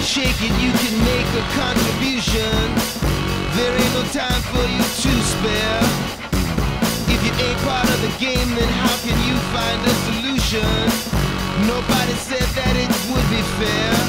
shake it, you can make a contribution. There ain't no time for you to spare. If you ain't part of the game, then how can you find a solution? Nobody said that it would be fair.